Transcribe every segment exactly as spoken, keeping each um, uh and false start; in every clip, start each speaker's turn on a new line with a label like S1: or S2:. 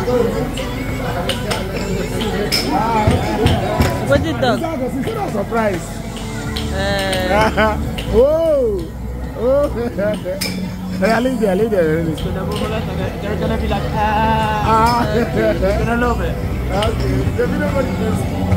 S1: What did that?
S2: It's not a surprise.
S1: Uh,
S2: oh! Oh! Hey, I leave there, leave there.
S3: They're gonna be like, ah. They're gonna love it.
S2: Okay. The video got interesting.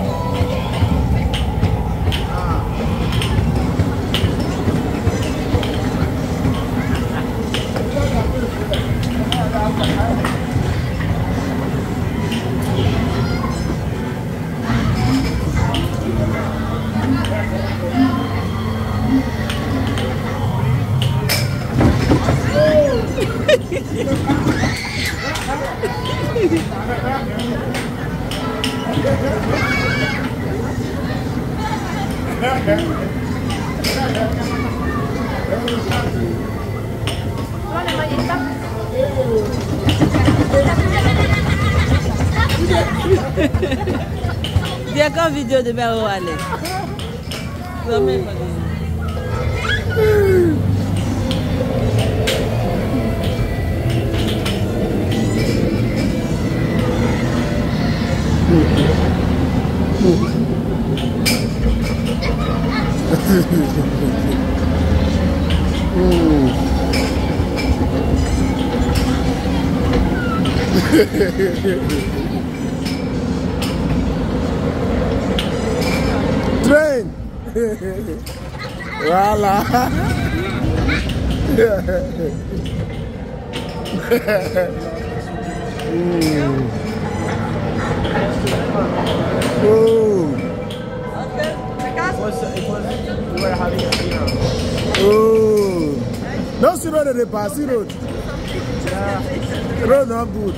S1: Dia quand vidéo de Mero Wale.
S2: Train! Voila! mm. Oh!
S3: We were having a dinner.
S2: Oh! No, see road they pass, see road.
S3: Yeah.
S2: Road not good.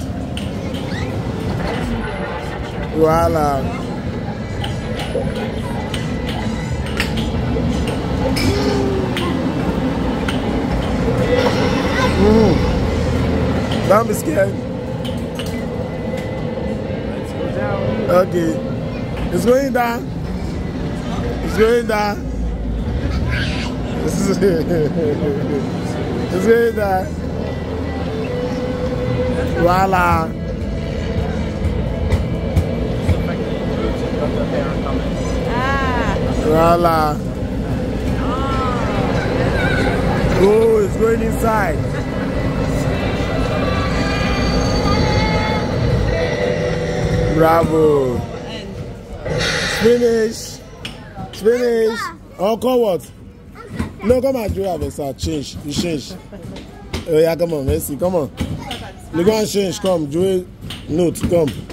S2: Voila! Mm. Don't be scared.
S3: Let's go down.
S2: Okay. It's going down. It's going down. It's going down. Voila.
S1: Ah.
S2: Voila. Oh, it's going inside. Bravo. Finish. Finish. Uncle what? No, come on, you have a change. You change. Oh yeah, come on, let's see. Come on. You go and change. Come, do it. Note, come.